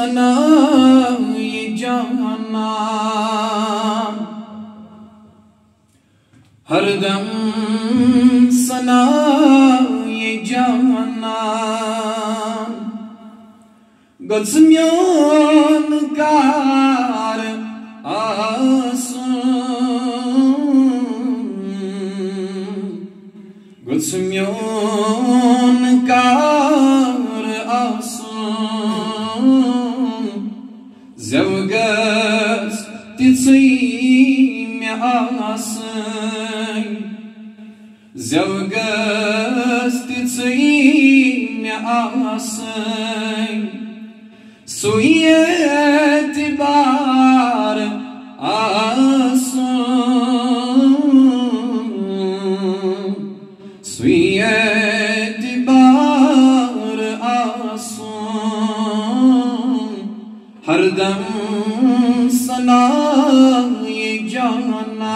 सनाए जाना हरदम सनाए जाना गजम्योन कार गजम्योन कार Zevges titsime asay Zevges titsime asay Suyet bar asun Suyet bar asun हरदम सनाए जाना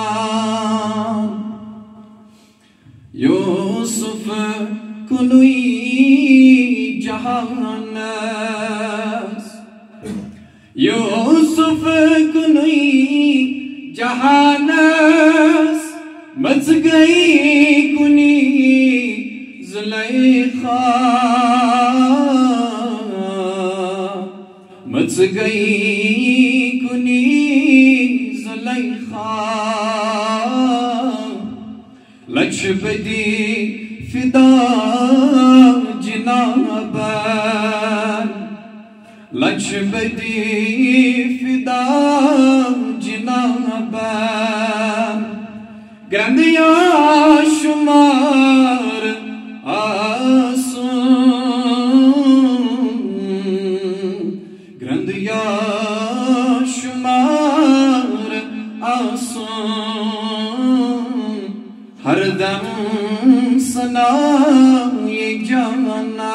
यूसुफ कुनुई जहानस यूसुफ कुनुई जहानस मच गई कुनी जुलेखा मच गई कुनी जुलेखा लक्ष्यपति फिदा जिनाबन लक्ष्यपति फिदा जिनाबन ग्रंदिया शुमार ग्रंदिया शुमार आसूं हरदम सनाए जाना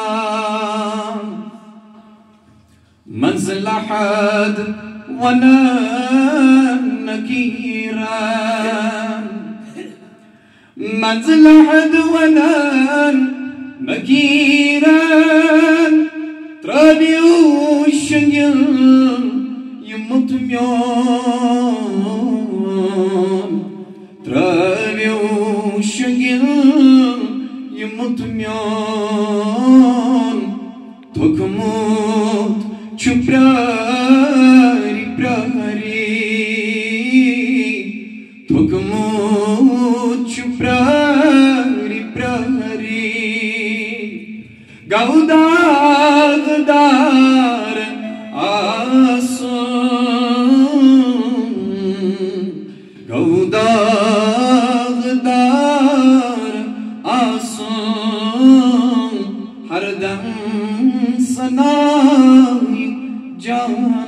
मंजिल हद वना नकीरन मंजिल हद वना Nakkheeran Trabiu shingil yumutmyon Trabiu shingil yumutmyon Tokmut chuprari prari Tokmut chuprari prari Gaudagdar asun Gaudagdar asun Hardam sanae jahan